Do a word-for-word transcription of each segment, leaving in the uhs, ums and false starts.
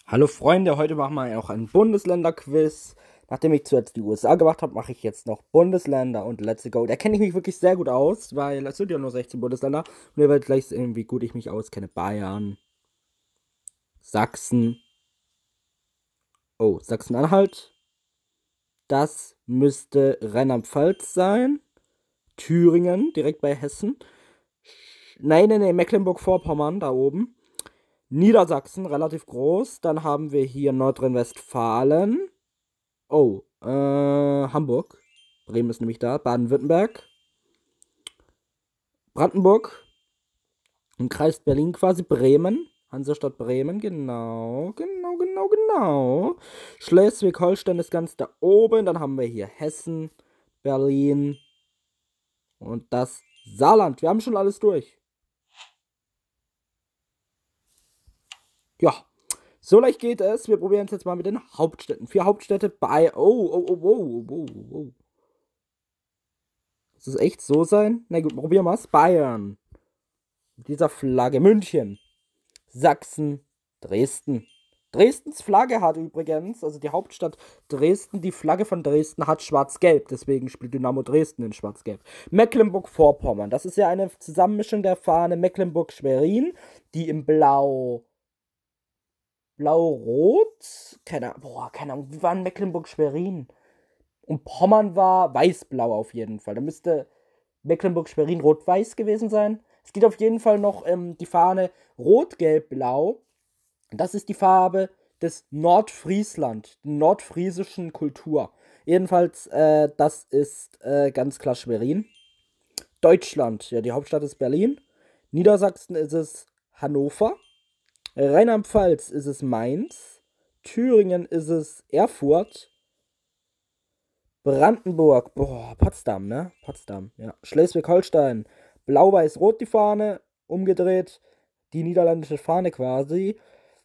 Hallo Freunde, heute machen wir auch ein Bundesländer-Quiz. Nachdem ich zuletzt die U S A gemacht habe, mache ich jetzt noch Bundesländer und let's go. Da kenne ich mich wirklich sehr gut aus, weil es sind ja nur sechzehn Bundesländer. Und ihr werdet gleich sehen, wie gut ich mich auskenne. Bayern, Sachsen, oh, Sachsen-Anhalt. Das müsste Rheinland-Pfalz sein. Thüringen, direkt bei Hessen. Nein, nein, nein, Mecklenburg-Vorpommern, da oben. Niedersachsen, relativ groß. Dann haben wir hier Nordrhein-Westfalen. Oh, äh, Hamburg. Bremen ist nämlich da. Baden-Württemberg. Brandenburg. Im Kreis Berlin quasi. Bremen. Hansestadt Bremen. Genau, genau, genau, genau. Schleswig-Holstein ist ganz da oben. Dann haben wir hier Hessen, Berlin und das Saarland. Wir haben schon alles durch. Ja, so leicht geht es. Wir probieren es jetzt mal mit den Hauptstädten. Vier Hauptstädte bei. Oh, oh, oh, oh, oh, oh, oh. Muss es echt so sein? Na gut, probieren wir es. Bayern. Mit dieser Flagge. München. Sachsen. Dresden. Dresdens Flagge hat übrigens, also die Hauptstadt Dresden, die Flagge von Dresden hat schwarz-gelb. Deswegen spielt Dynamo Dresden in schwarz-gelb. Mecklenburg-Vorpommern. Das ist ja eine Zusammenmischung der Fahne Mecklenburg-Schwerin, die im Blau. Blau-Rot? Keine Ahnung. Boah, keine Ahnung. Wie war in Mecklenburg-Schwerin? Und Pommern war weiß-blau auf jeden Fall. Da müsste Mecklenburg-Schwerin rot-weiß gewesen sein. Es gibt auf jeden Fall noch ähm, die Fahne rot-gelb-blau. Das ist die Farbe des Nordfriesland, der nordfriesischen Kultur. Jedenfalls, äh, das ist äh, ganz klar Schwerin. Deutschland, ja, die Hauptstadt ist Berlin. Niedersachsen ist es Hannover. Rheinland-Pfalz ist es Mainz. Thüringen ist es Erfurt. Brandenburg, boah, Potsdam, ne? Potsdam, ja. Schleswig-Holstein, blau-weiß-rot die Fahne, umgedreht, die niederländische Fahne quasi.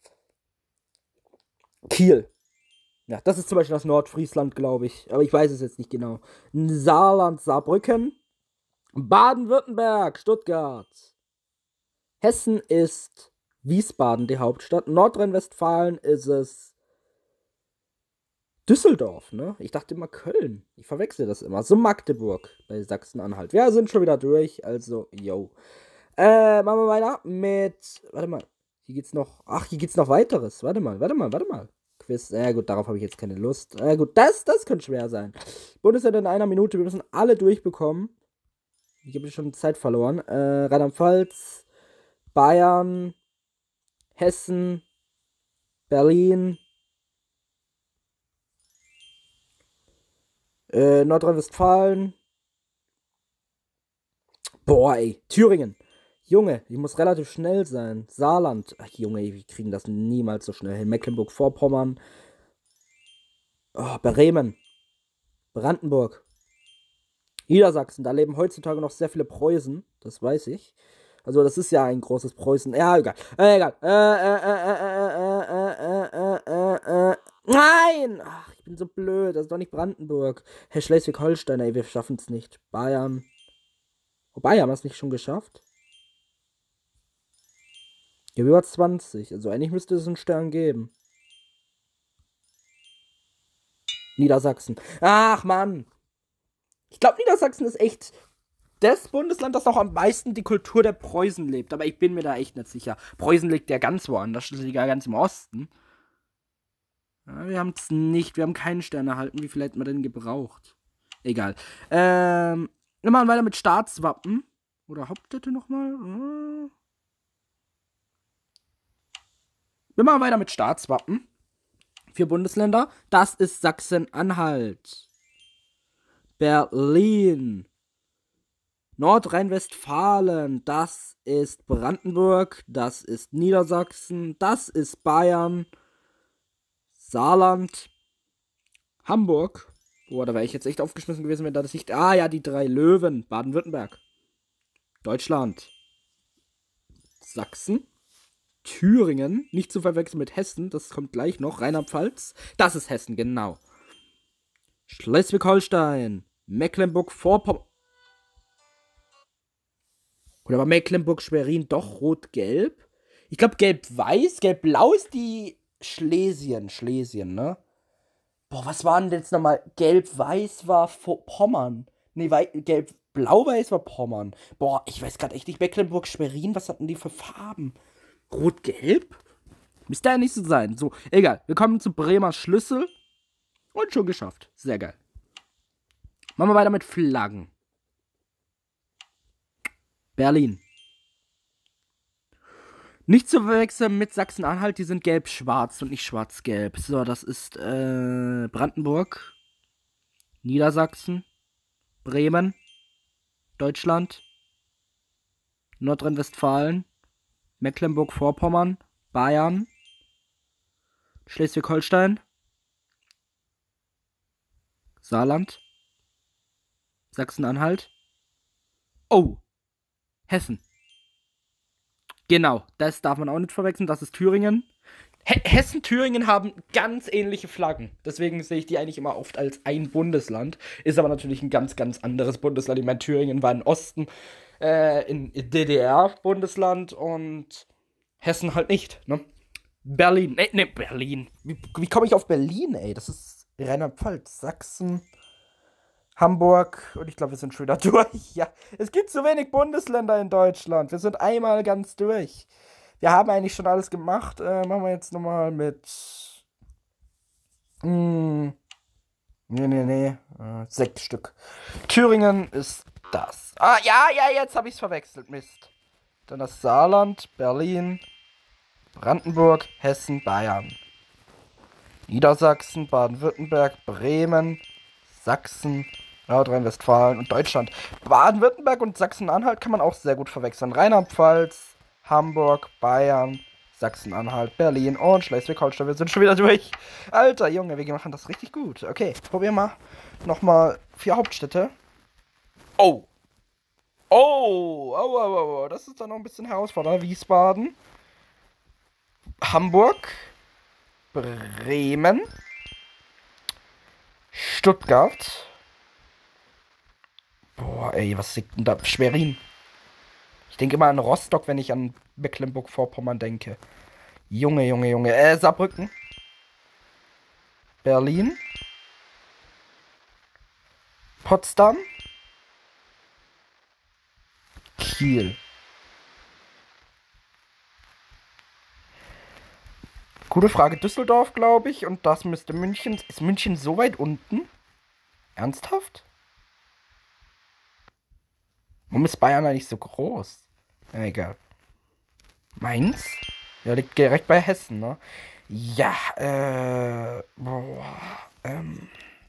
Kiel. Ja, das ist zum Beispiel das Nordfriesland, glaube ich. Aber ich weiß es jetzt nicht genau. Saarland, Saarbrücken. Baden-Württemberg, Stuttgart. Hessen ist Wiesbaden, die Hauptstadt. Nordrhein-Westfalen ist es Düsseldorf, ne? Ich dachte immer Köln. Ich verwechsel das immer. So Magdeburg bei Sachsen-Anhalt. Wir sind schon wieder durch, also, yo. Äh, machen wir weiter mit. Warte mal. Hier geht's noch. Ach, hier geht's noch weiteres. Warte mal, warte mal, warte mal. Quiz. Ja, gut, darauf habe ich jetzt keine Lust. Ja, gut, das, das könnte schwer sein. Bundesländer in einer Minute. Wir müssen alle durchbekommen. Ich habe schon Zeit verloren. Äh, Rheinland-Pfalz, Bayern, Hessen, Berlin, äh, Nordrhein-Westfalen. Boah, ey. Thüringen. Junge, ich muss relativ schnell sein. Saarland. Ach, Junge, wir kriegen das niemals so schnell hin. Mecklenburg-Vorpommern. Oh, Bremen. Brandenburg. Niedersachsen. Da leben heutzutage noch sehr viele Preußen. Das weiß ich. Also, das ist ja ein großes Preußen. Ja, egal. Äh, egal. Äh, äh, äh, äh, äh, äh, äh, äh. Nein! Ach, ich bin so blöd. Das ist doch nicht Brandenburg. Herr Schleswig-Holstein, ey, wir schaffen es nicht. Bayern. Wobei, haben wir es nicht schon geschafft? Ja, über zwanzig. Also eigentlich müsste es einen Stern geben. Niedersachsen. Ach, Mann. Ich glaube, Niedersachsen ist echt das Bundesland, das noch am meisten die Kultur der Preußen lebt. Aber ich bin mir da echt nicht sicher. Preußen liegt ja ganz woanders. Das liegt ja ganz im Osten. Ja, wir haben es nicht. Wir haben keinen Stern erhalten. Wie viel hätten wir denn gebraucht? Egal. Ähm, wir machen weiter mit Staatswappen. Oder Hauptstädte nochmal. Hm. Wir machen weiter mit Staatswappen. Vier Bundesländer. Das ist Sachsen-Anhalt. Berlin. Nordrhein-Westfalen. Das ist Brandenburg. Das ist Niedersachsen. Das ist Bayern. Saarland. Hamburg. Boah, da wäre ich jetzt echt aufgeschmissen gewesen, wenn da das nicht. Ah ja, die drei Löwen. Baden-Württemberg. Deutschland. Sachsen. Thüringen, nicht zu verwechseln mit Hessen, das kommt gleich noch. Rheinland-Pfalz, das ist Hessen, genau. Schleswig-Holstein, Mecklenburg-Vorpommern. Oder war Mecklenburg-Schwerin doch rot-gelb? Ich glaube, gelb-weiß, gelb-blau ist die Schlesien, Schlesien, ne? Boah, was waren denn jetzt nochmal? Gelb-Weiß war Vo- Pommern. Nee, Wei- Gelb-Blau-Weiß war Pommern. Boah, ich weiß gerade echt nicht. Mecklenburg-Schwerin, was hatten die für Farben? Rot-Gelb? Müsste ja nicht so sein. So, egal. Wir kommen zu Bremer Schlüssel. Und schon geschafft. Sehr geil. Machen wir weiter mit Flaggen. Berlin. Nicht zu verwechseln mit Sachsen-Anhalt, die sind gelb-schwarz und nicht schwarz-gelb. So, das ist äh, Brandenburg, Niedersachsen, Bremen, Deutschland, Nordrhein-Westfalen, Mecklenburg-Vorpommern, Bayern, Schleswig-Holstein, Saarland, Sachsen-Anhalt. Oh, Hessen. Genau, das darf man auch nicht verwechseln, das ist Thüringen. He Hessen, Thüringen haben ganz ähnliche Flaggen. Deswegen sehe ich die eigentlich immer oft als ein Bundesland. Ist aber natürlich ein ganz, ganz anderes Bundesland. Ich meine, Thüringen war im Osten, äh, in D D R-Bundesland und Hessen halt nicht, ne? Berlin, ne, ne, Berlin. Wie, wie komme ich auf Berlin, ey? Das ist Rheinland-Pfalz, Sachsen, Hamburg und ich glaube, wir sind schon wieder durch. Ja, es gibt zu wenig Bundesländer in Deutschland. Wir sind einmal ganz durch. Wir haben eigentlich schon alles gemacht. Äh, machen wir jetzt nochmal mit. Hm, nee, nee, nee. Äh, sechs Stück. Thüringen ist das. Ah, ja, ja, jetzt habe ich es verwechselt. Mist. Dann das Saarland, Berlin, Brandenburg, Hessen, Bayern. Niedersachsen, Baden-Württemberg, Bremen, Sachsen, Nordrhein-Westfalen und Deutschland. Baden-Württemberg und Sachsen-Anhalt kann man auch sehr gut verwechseln. Rheinland-Pfalz, Hamburg, Bayern, Sachsen-Anhalt, Berlin und Schleswig-Holstein. Wir sind schon wieder durch. Alter Junge, wir machen das richtig gut. Okay, probieren wir nochmal vier Hauptstädte. Oh. Oh, oh, oh, oh, oh. Das ist dann noch ein bisschen herausfordernd. Wiesbaden, Hamburg, Bremen, Stuttgart. Boah, ey, was liegt denn da? Schwerin. Ich denke immer an Rostock, wenn ich an Mecklenburg-Vorpommern denke. Junge, Junge, Junge. Äh, Saarbrücken. Berlin. Potsdam. Kiel. Gute Frage. Düsseldorf, glaube ich. Und das müsste München. Ist München so weit unten? Ernsthaft? Warum ist Bayern eigentlich so groß? Ja, egal. Mainz? Ja, liegt direkt bei Hessen, ne? Ja, äh. Boah. Ähm.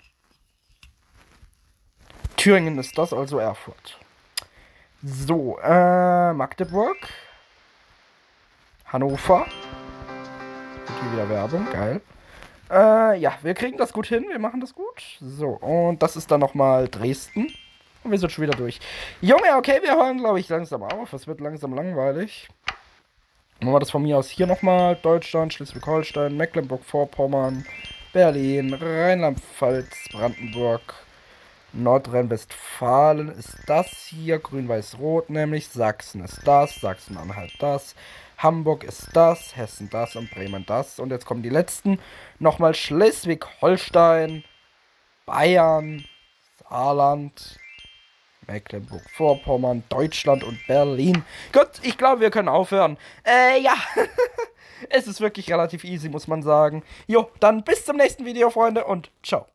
Thüringen ist das, also Erfurt. So, äh. Magdeburg. Hannover. Und hier wieder Werbung, geil. Äh, ja, wir kriegen das gut hin, wir machen das gut. So, und das ist dann nochmal Dresden. Und wir sind schon wieder durch. Junge, okay, wir hören, glaube ich, langsam auf. Es wird langsam langweilig. Machen wir das von mir aus hier nochmal. Deutschland, Schleswig-Holstein, Mecklenburg-Vorpommern, Berlin, Rheinland-Pfalz, Brandenburg, Nordrhein-Westfalen ist das hier. Grün-Weiß-Rot nämlich. Sachsen ist das. Sachsen-Anhalt das. Hamburg ist das. Hessen das und Bremen das. Und jetzt kommen die letzten. Nochmal Schleswig-Holstein, Bayern, Saarland, Mecklenburg-Vorpommern, Deutschland und Berlin. Gut, ich glaube, wir können aufhören. Äh, ja. Es ist wirklich relativ easy, muss man sagen. Jo, dann bis zum nächsten Video, Freunde, und ciao.